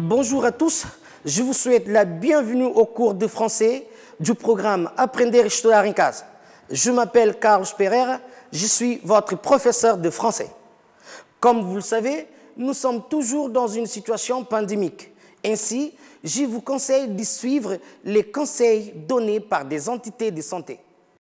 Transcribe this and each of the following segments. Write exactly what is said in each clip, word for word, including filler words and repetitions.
Bonjour à tous, je vous souhaite la bienvenue au cours de français du programme Aprender a Estudar em Casa. Je m'appelle Carlos Pereira, je suis votre professeur de français. Comme vous le savez, nous sommes toujours dans une situation pandémique. Ainsi, je vous conseille de suivre les conseils donnés par des entités de santé.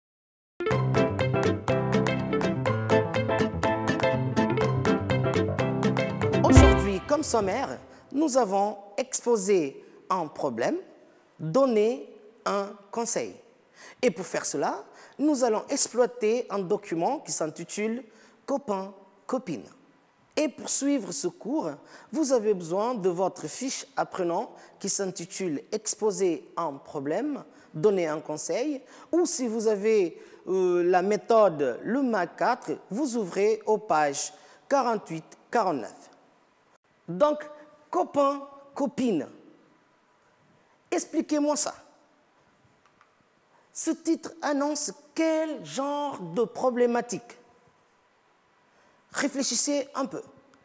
Aujourd'hui, comme sommaire, nous avons exposé un problème, donné un conseil. Et pour faire cela, nous allons exploiter un document qui s'intitule « Copain, copine ». Et pour suivre ce cours, vous avez besoin de votre fiche apprenant qui s'intitule « Exposer un problème, donner un conseil » ou si vous avez euh, la méthode le M A C quatre, vous ouvrez aux pages quarante-huit quarante-neuf. Donc, copain, copine, expliquez-moi ça. Ce titre annonce quel genre de problématique? Réfléchissez un peu.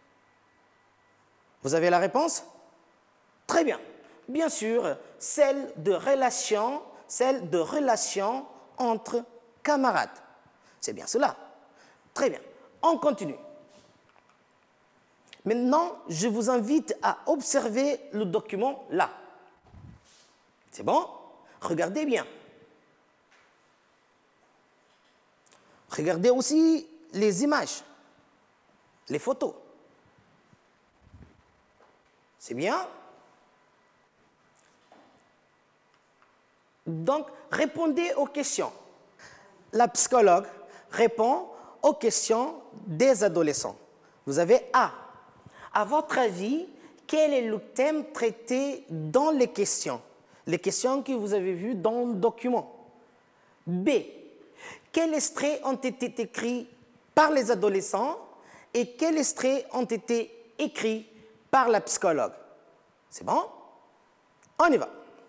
Vous avez la réponse? Très bien. Bien sûr, celle de relation, celle de relation entre camarades. C'est bien cela. Très bien. On continue. Maintenant, je vous invite à observer le document là. C'est bon? Regardez bien. Regardez aussi les images, les photos. C'est bien? Donc, répondez aux questions. La psychologue répond aux questions des adolescents. Vous avez A. À votre avis, quel est le thème traité dans les questions? Les questions que vous avez vues dans le document. B. Quels extraits ont été écrits par les adolescents et quels extraits ont été écrits par la psychologue? C'est bon? On y va.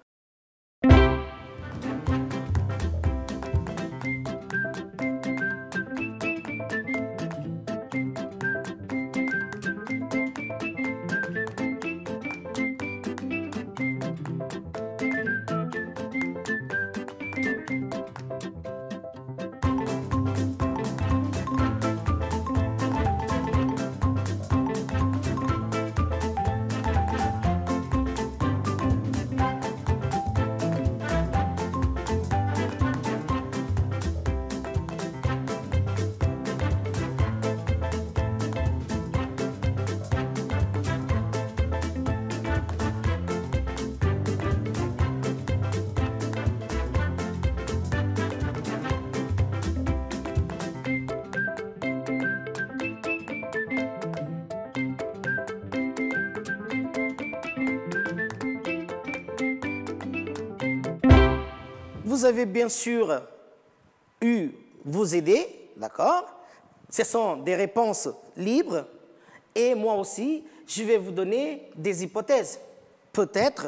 Vous avez bien sûr eu vos idées, d'accord? Ce sont des réponses libres et moi aussi, je vais vous donner des hypothèses. Peut-être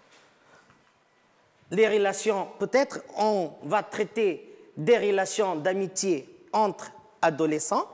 les relations, peut-être on va traiter des relations d'amitié entre adolescents.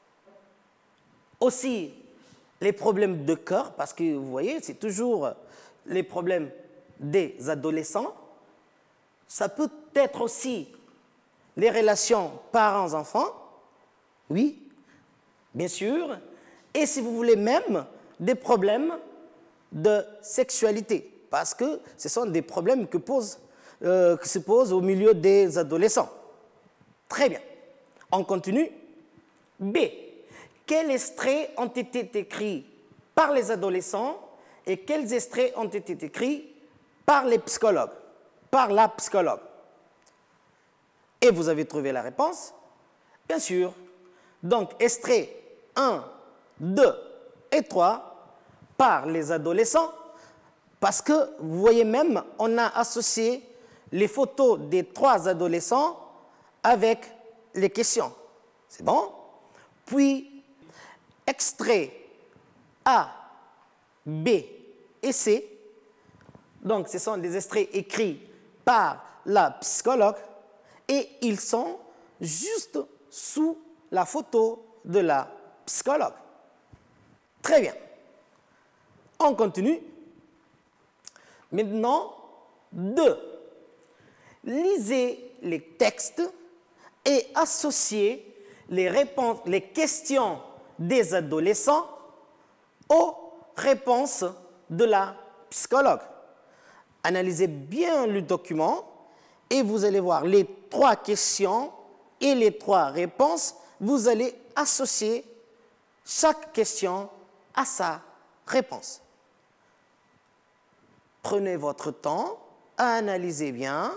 Aussi, les problèmes de cœur, parce que vous voyez, c'est toujours les problèmes des adolescents. Ça peut être aussi les relations parents-enfants, oui, bien sûr, et si vous voulez même des problèmes de sexualité, parce que ce sont des problèmes que pose, euh, qui se posent au milieu des adolescents. Très bien. On continue. B. Quels extraits ont été écrits par les adolescents et quels extraits ont été écrits par les psychologues? Par la psychologue. Et vous avez trouvé la réponse? Bien sûr. Donc, extrait un, deux et trois par les adolescents, parce que, vous voyez même, on a associé les photos des trois adolescents avec les questions. C'est bon? Puis, extrait A, B et C. Donc, ce sont des extraits écrits par la psychologue et ils sont juste sous la photo de la psychologue. Très bien. On continue. Maintenant, deux. Lisez les textes et associez les, réponses, les questions des adolescents aux réponses de la psychologue. Analysez bien le document et vous allez voir les trois questions et les trois réponses. Vous allez associer chaque question à sa réponse. Prenez votre temps, analysez bien.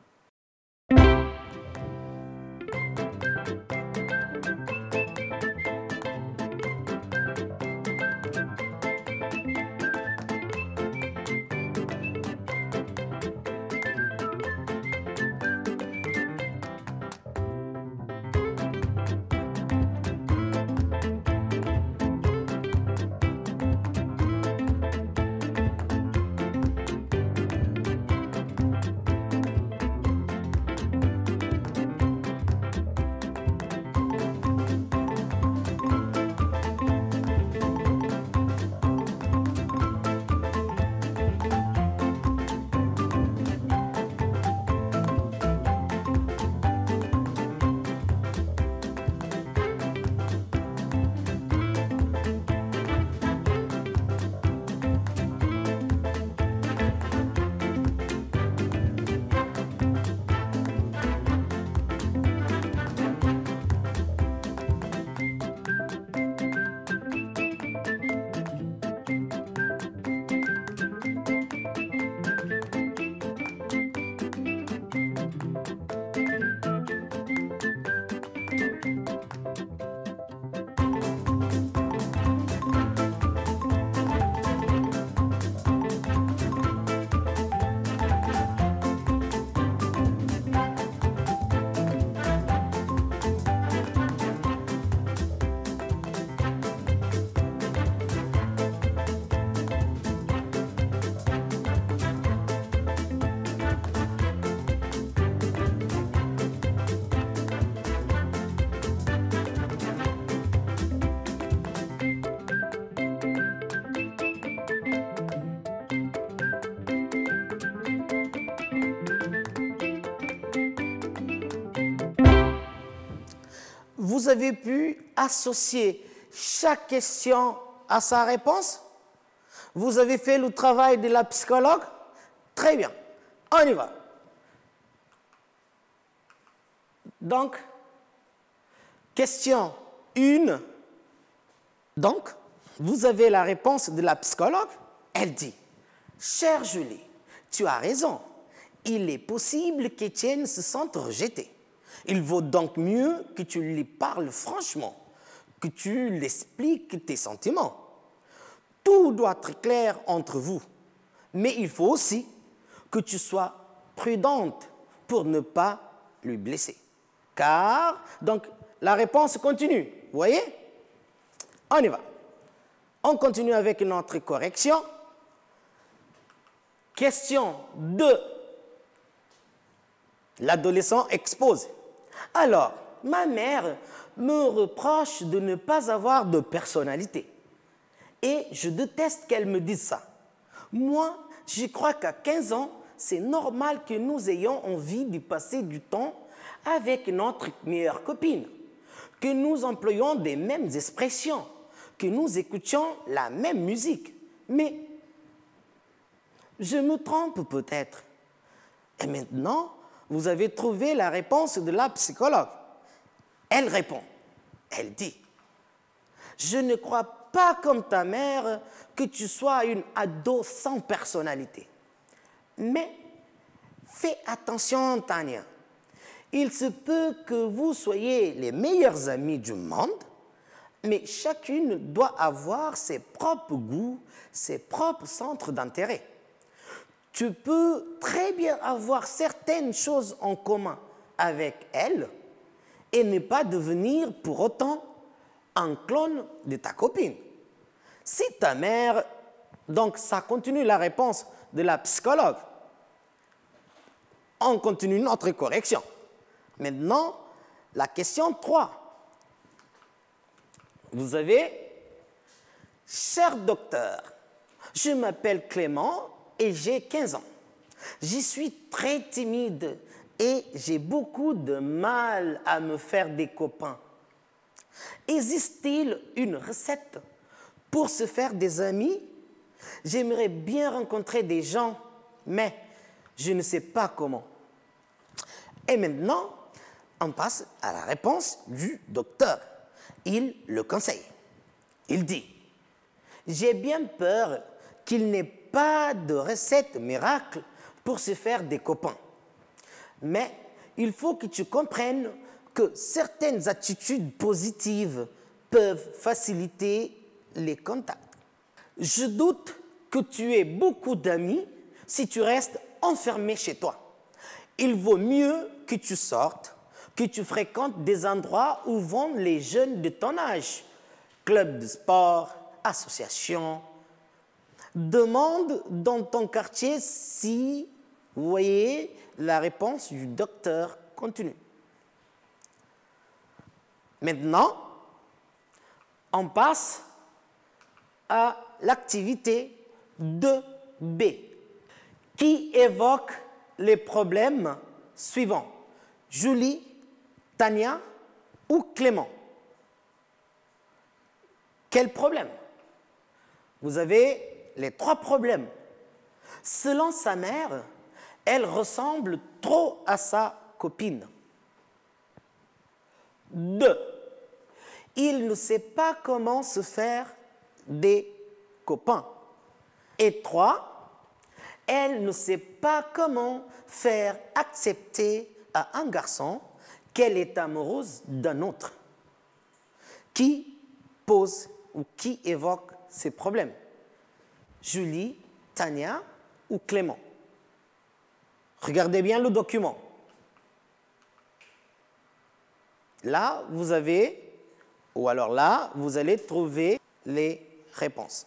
Vous avez pu associer chaque question à sa réponse? Vous avez fait le travail de la psychologue? Très bien. On y va. Donc, question un. Donc, vous avez la réponse de la psychologue. Elle dit, « Chère Julie, tu as raison. Il est possible qu'Étienne se sente rejeté. Il vaut donc mieux que tu lui parles franchement, que tu l'expliques tes sentiments. Tout doit être clair entre vous, mais il faut aussi que tu sois prudente pour ne pas lui blesser. Car, donc, la réponse continue, vous voyez? On y va. On continue avec notre correction. Question deux. L'adolescent expose. Alors, ma mère me reproche de ne pas avoir de personnalité. Et je déteste qu'elle me dise ça. Moi, je crois qu'à quinze ans, c'est normal que nous ayons envie de passer du temps avec notre meilleure copine, que nous employions des mêmes expressions, que nous écoutions la même musique. Mais je me trompe peut-être. Et maintenant, vous avez trouvé la réponse de la psychologue. Elle répond, elle dit, « Je ne crois pas comme ta mère que tu sois une ado sans personnalité. Mais fais attention, Tania. Il se peut que vous soyez les meilleurs amis du monde, mais chacune doit avoir ses propres goûts, ses propres centres d'intérêt. Tu peux très bien avoir certaines choses en commun avec elle et ne pas devenir pour autant un clone de ta copine. Si ta mère, donc ça continue la réponse de la psychologue. On continue notre correction. Maintenant, la question trois. Vous avez, cher docteur, je m'appelle Clément et j'ai quinze ans. J'y suis très timide et j'ai beaucoup de mal à me faire des copains. Existe-t-il une recette pour se faire des amis? J'aimerais bien rencontrer des gens, mais je ne sais pas comment. Et maintenant, on passe à la réponse du docteur. Il le conseille. Il dit, j'ai bien peur qu'il n'ait pas de recette miracle pour se faire des copains. Mais il faut que tu comprennes que certaines attitudes positives peuvent faciliter les contacts. Je doute que tu aies beaucoup d'amis si tu restes enfermé chez toi. Il vaut mieux que tu sortes, que tu fréquentes des endroits où vont les jeunes de ton âge. Club de sport, association. Demande dans ton quartier si, vous voyez, la réponse du docteur continue. Maintenant, on passe à l'activité deux B, qui évoque les problèmes suivants. Julie, Tania ou Clément? Quel problème? Vous avez les trois problèmes. Selon sa mère, elle ressemble trop à sa copine. Deux, il ne sait pas comment se faire des copains. Et trois, elle ne sait pas comment faire accepter à un garçon qu'elle est amoureuse d'un autre. Qui pose ou qui évoque ces problèmes? Julie, Tania ou Clément? Regardez bien le document. Là, vous avez, ou alors là, vous allez trouver les réponses.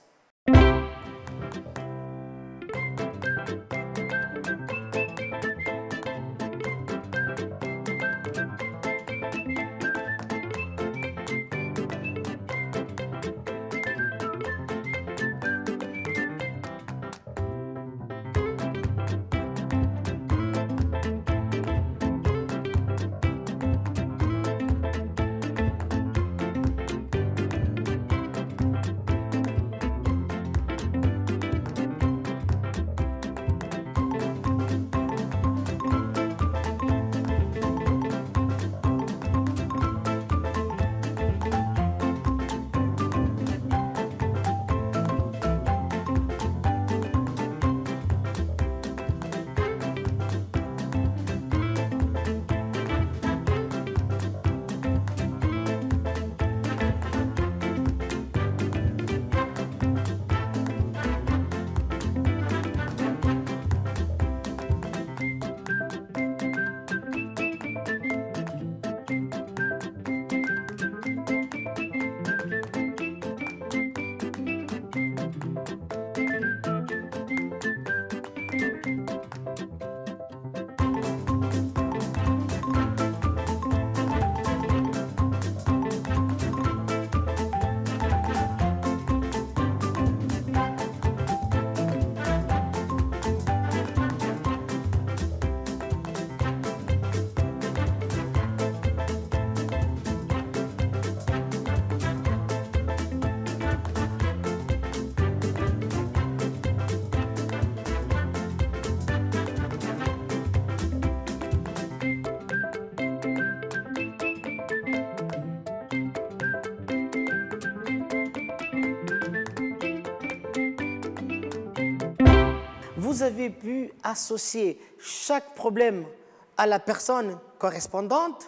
Vous avez pu associer chaque problème à la personne correspondante?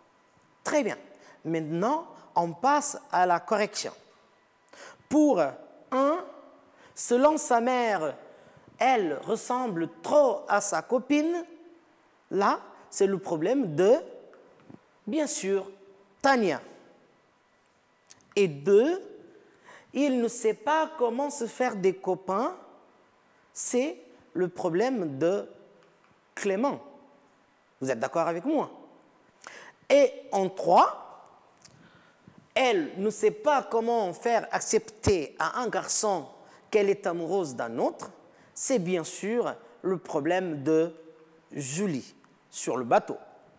Très bien. Maintenant, on passe à la correction. Pour un, selon sa mère, elle ressemble trop à sa copine. Là, c'est le problème de, bien sûr, Tania. Et deux, il ne sait pas comment se faire des copains. C'est le problème de Clément. Vous êtes d'accord avec moi? Et en trois, elle ne sait pas comment faire accepter à un garçon qu'elle est amoureuse d'un autre. c'est bien sûr le problème de Julie sur le bateau.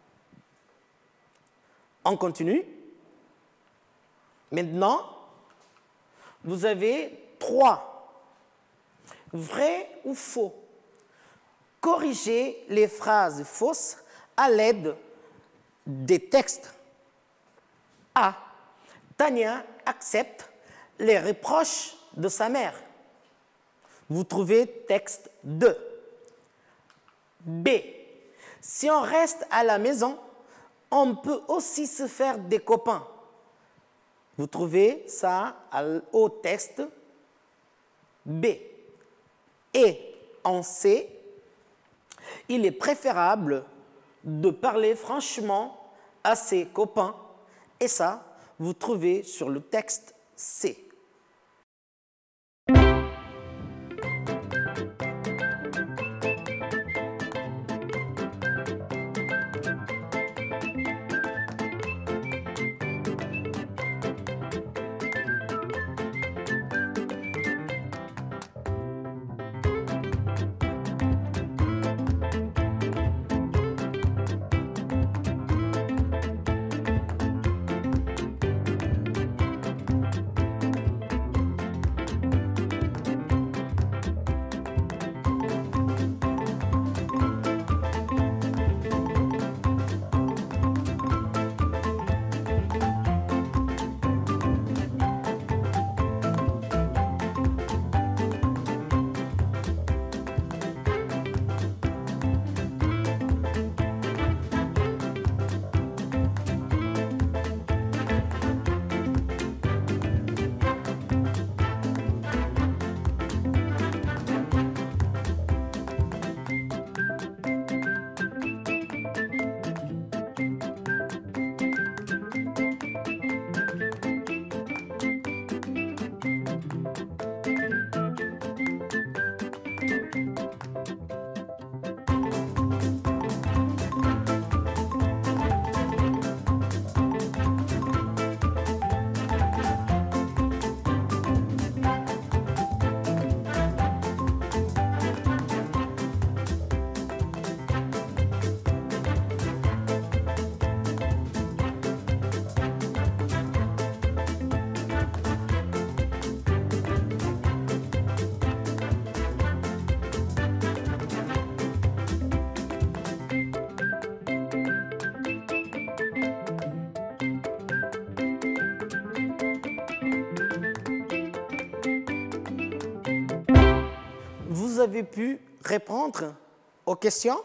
On continue. Maintenant, vous avez trois. Vrai ou faux? Corrigez les phrases fausses à l'aide des textes. A. Tania accepte les reproches de sa mère. Vous trouvez texte deux. B. Si on reste à la maison, on peut aussi se faire des copains. Vous trouvez ça au texte B. Et en C, il est préférable de parler franchement à ses copains. Et ça, vous trouvez sur le texte C. Vous avez pu répondre aux questions?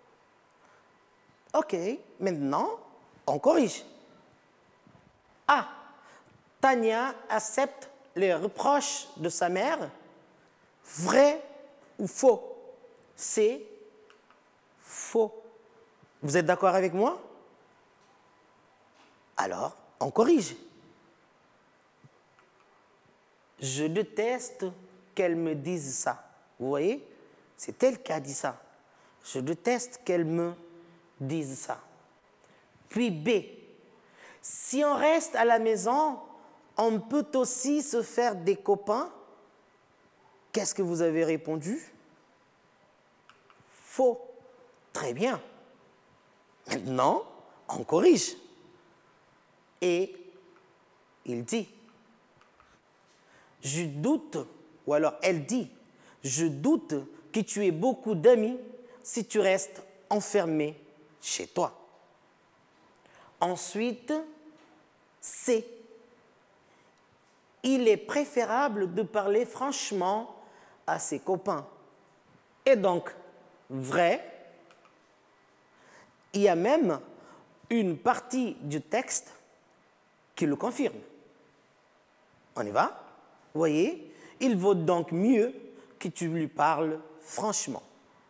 Ok, maintenant, on corrige. A. Tania accepte les reproches de sa mère. Vrai ou faux? C'est faux. Vous êtes d'accord avec moi? Alors, on corrige. Je déteste qu'elle me dise ça. Vous voyez? C'est elle qui a dit ça. Je déteste qu'elle me dise ça. Puis B. Si on reste à la maison, on peut aussi se faire des copains. Qu'est-ce que vous avez répondu? Faux. Très bien. Maintenant, on corrige. Et il dit, je doute, ou alors elle dit, je doute que tu aies beaucoup d'amis si tu restes enfermé chez toi. Ensuite, C. Il est préférable de parler franchement à ses copains. Et donc, vrai, il y a même une partie du texte qui le confirme. On y va? Vous voyez? Il vaut donc mieux que tu lui parles franchement.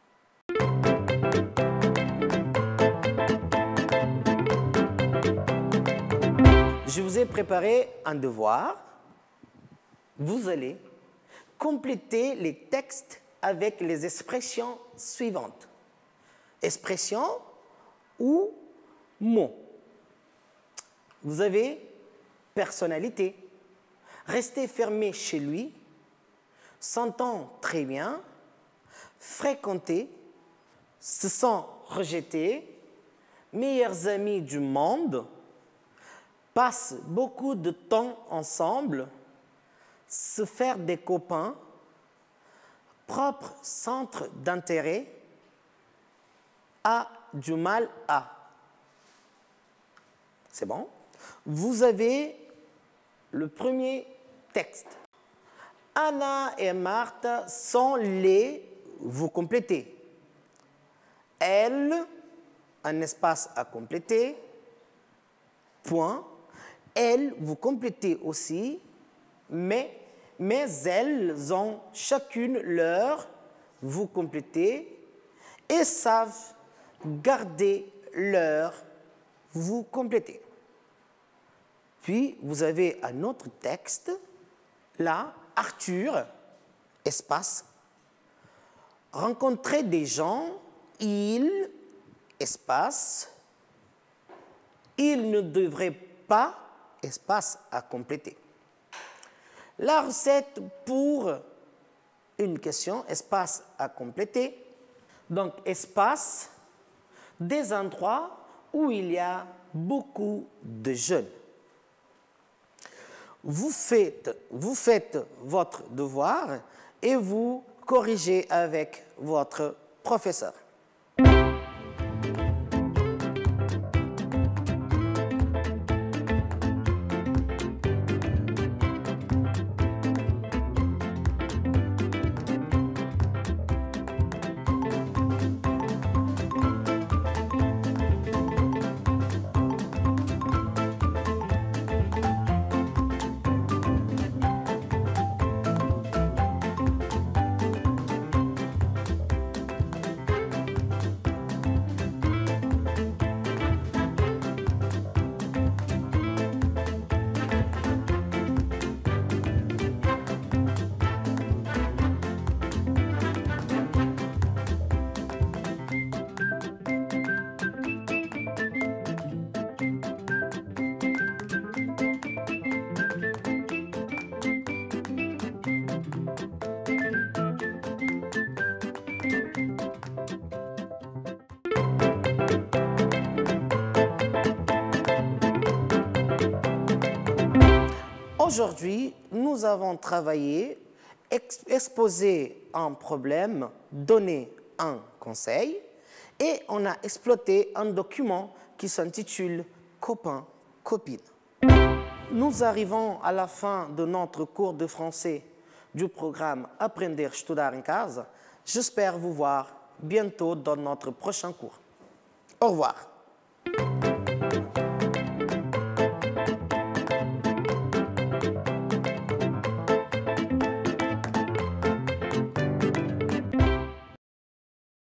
Je vous ai préparé un devoir. Vous allez compléter les textes avec les expressions suivantes. Expressions ou mots. Vous avez personnalité, rester fermé chez lui, s'entend très bien, fréquentés, se sont rejetés, meilleurs amis du monde, passent beaucoup de temps ensemble, se faire des copains, propre centre d'intérêt, a du mal à. C'est bon? Vous avez le premier texte. Anna et Martha sont les, vous complétez. Elle, un espace à compléter, point. Elle, vous complétez aussi, mais, mais elles ont chacune leur, vous complétez, et savent garder leur, vous complétez. Puis, vous avez un autre texte, là, Arthur, espace, rencontrer des gens, il, espace, il ne devrait pas, espace à compléter. La recette pour une question, espace à compléter. Donc, espace, des endroits où il y a beaucoup de jeunes. Vous faites, vous faites votre devoir et vous corrigez avec votre professeur. Aujourd'hui, nous avons travaillé, ex exposé un problème, donné un conseil et on a exploité un document qui s'intitule « Copain, copine ». Nous arrivons à la fin de notre cours de français du programme « Aprender estudar em casa ». J'espère vous voir bientôt dans notre prochain cours. Au revoir.